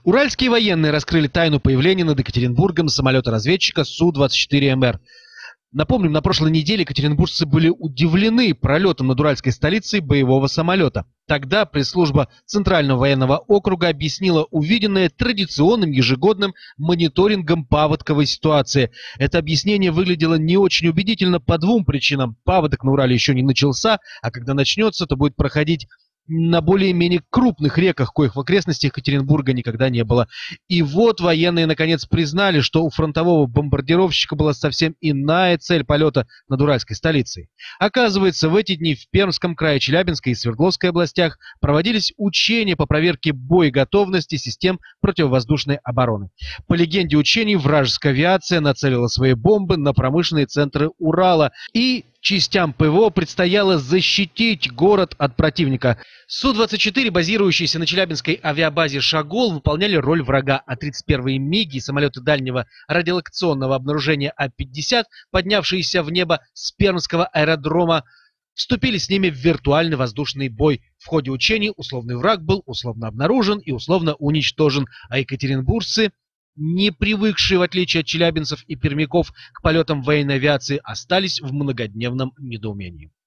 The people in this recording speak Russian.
Уральские военные раскрыли тайну появления над Екатеринбургом самолета-разведчика Су-24МР. Напомним, на прошлой неделе екатеринбуржцы были удивлены пролетом над уральской столицей боевого самолета. Тогда пресс-служба Центрального военного округа объяснила увиденное традиционным ежегодным мониторингом паводковой ситуации. Это объяснение выглядело не очень убедительно по двум причинам. Паводок на Урале еще не начался, а когда начнется, то будет проходить на более-менее крупных реках, коих в окрестностях Екатеринбурга никогда не было. И вот военные наконец признали, что у фронтового бомбардировщика была совсем иная цель полета над уральской столицей. Оказывается, в эти дни в Пермском крае, Челябинской и Свердловской областях проводились учения по проверке боеготовности систем противовоздушной обороны. По легенде учений, вражеская авиация нацелила свои бомбы на промышленные центры Урала, и частям ПВО предстояло защитить город от противника. Су-24, базирующиеся на Челябинской авиабазе «Шагол», выполняли роль врага, а 31-е МиГи, самолеты дальнего радиолокационного обнаружения А-50, поднявшиеся в небо с Пермского аэродрома, вступили с ними в виртуальный воздушный бой. В ходе учений условный враг был условно обнаружен и условно уничтожен, а екатеринбуржцы, не привыкшие, в отличие от челябинцев и пермяков, к полетам военной авиации, остались в многодневном недоумении.